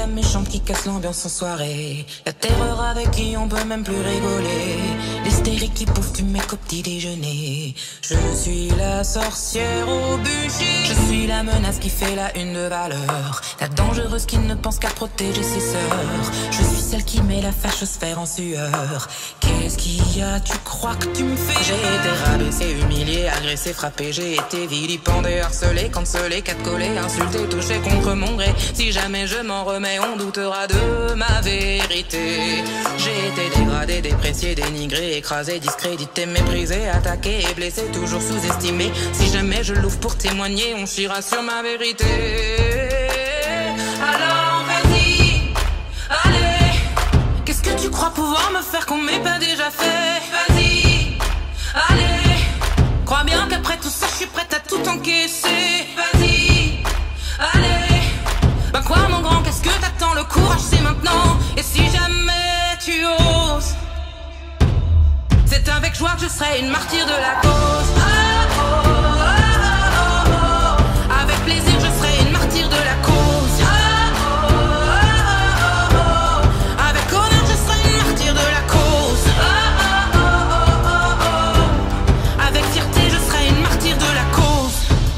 la méchante qui casse l'ambiance en soirée. La terreur avec qui on peut même plus rigoler. L'hystérique qui bouffe du mec au petit déjeuner. Je suis la sorcière au bûcher. Je suis la menace qui fait la une de valeur. La dangereuse qui ne pense qu'à protéger ses sœurs. Je suis celle qui met la fâchosphère en sueur. Qu'est-ce qu'il y a, tu crois que tu me fais? J'ai été rabaissé, humilié, agressé, frappé. J'ai été vilipendé, harcelé, cancelé, catcallé, insulté, touché contre mon gré. Si jamais je m'en remets, on doutera de ma vérité. J'ai été dégradé, déprécié, dénigré, écrasé, discrédité, méprisé, attaqué et blessé, toujours sous-estimé. Si jamais je l'ouvre pour témoigner, on chira sur ma vérité. Alors vas-y, allez. Qu'est-ce que tu crois pouvoir me faire qu'on m'ait pas déjà fait? Vas-y, allez. Crois bien qu'après tout ça, je suis prête à tout encaisser. Vas-y, allez. Bah quoi mon grand, qu'est-ce que t'attends? Le courage c'est maintenant. Et si jamais tu oses, c'est avec joie que je serai une martyre de la cause. Oh, oh, oh, oh, oh, oh. Avec plaisir je serai une martyre de la cause. Oh, oh, oh, oh, oh. Avec honneur je serai une martyre de la cause. Oh, oh, oh, oh, oh. Avec fierté je serai une martyre de la cause.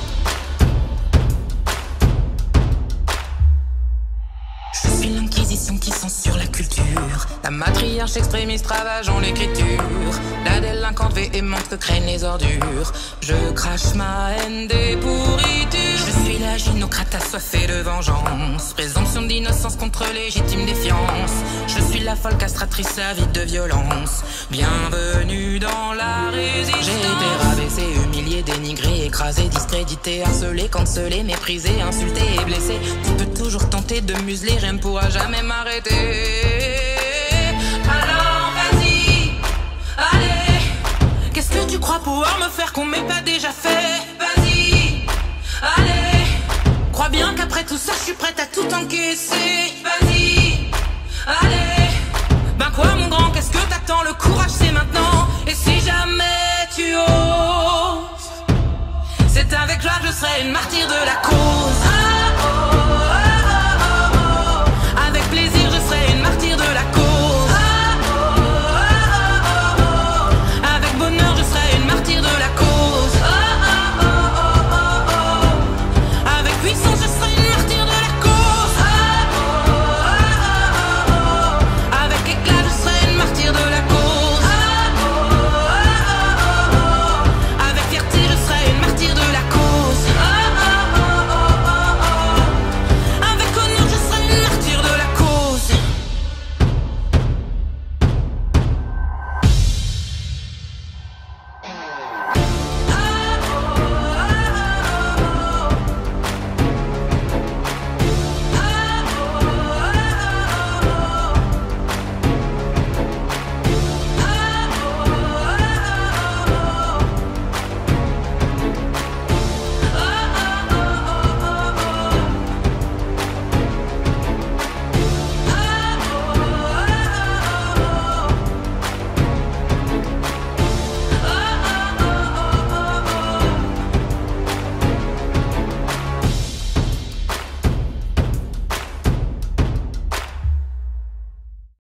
Je suis l'inquisition qui censure la culture. La matriarche extrémiste ravageant l'écriture. La délinquante véhémente que craignent les ordures. Je crache ma haine des pourritures. Je suis la gynocrate assoiffée de vengeance. Présomption d'innocence contre légitime défiance. Je suis la folle castratrice avide de violence. Bienvenue dans la résistance. J'ai été rabaissé, humilié, dénigré, écrasé, discrédité, harcelé, cancelé, méprisé, insulté et blessé. Tu peux toujours tenter de me museler, rien ne pourra jamais m'arrêter. Alors vas-y, allez. Qu'est-ce que tu crois pouvoir me faire qu'on m'ait pas déjà fait? Vas-y, allez. Crois bien qu'après tout ça, je suis prête à tout encaisser. Vas-y, allez. Ben quoi mon grand, qu'est-ce que t'attends? Le courage c'est maintenant. Et si jamais tu oses, c'est avec joie que je serai une martyre de la cause.